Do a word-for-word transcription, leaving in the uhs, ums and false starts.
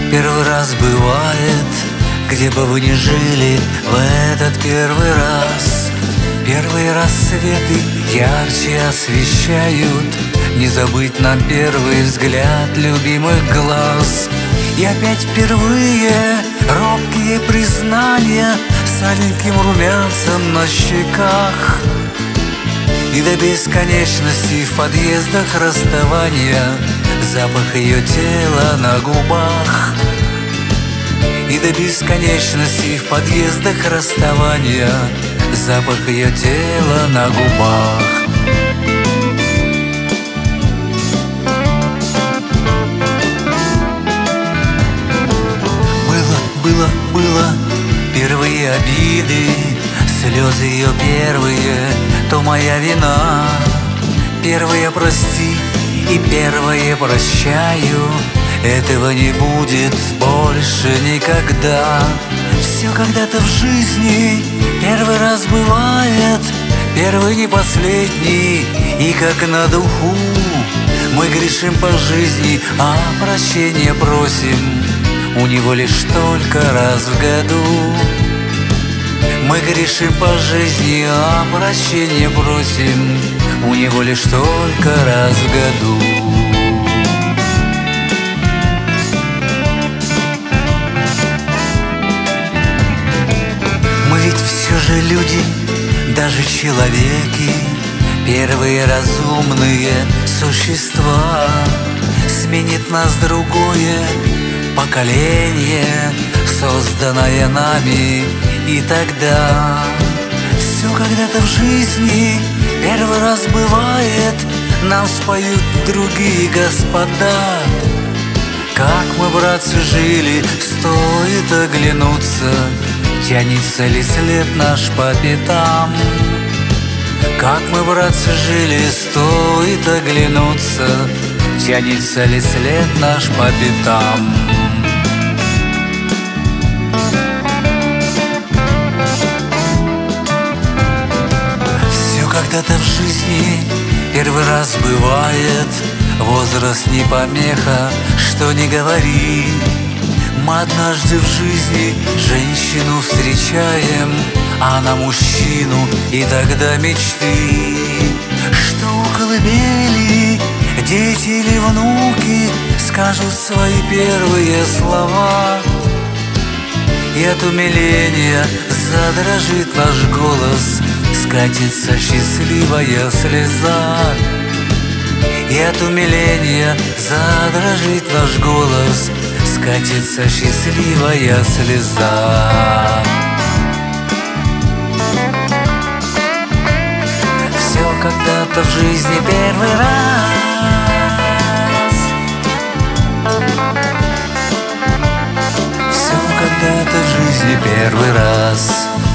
Первый раз бывает, где бы вы ни жили, в этот первый раз. Первые рассветы ярче освещают, не забыть нам первый взгляд любимых глаз. И опять впервые робкие признания с аленьким румянцем на щеках. И до бесконечности в подъездах расставания запах ее тела на губах. И до бесконечности в подъездах расставания запах ее тела на губах. Было, было, было первые обиды, слезы ее первые, то моя вина. Первое прости и первое прощаю, этого не будет больше никогда. Все когда-то в жизни первый раз бывает, первый не последний, и как на духу мы грешим по жизни, а прощения просим у него лишь только раз в году. Мы грешим по жизни, а прощения просим у него лишь только раз в году. Мы ведь все же люди, даже человеки, первые разумные существа. Сменит нас другое поколение, созданное нами, и тогда все когда-то в жизни первый раз бывает, нам споют другие господа. Как мы, братцы, жили, стоит оглянуться, тянется ли след наш по пятам. Как мы, братцы, жили, стоит оглянуться, тянется ли след наш по пятам. Все когда-то в жизни первый раз бывает, возраст не помеха, что не говори. Мы однажды в жизни женщину встречаем, а на мужчину и тогда мечты. Что у колыбели дети или внуки скажут свои первые слова, и от умиления задрожит наш голос, скатится счастливая слеза. И от умиления задрожит наш голос, скатится счастливая слеза. Все когда-то в жизни первый раз. Все когда-то в жизни первый раз.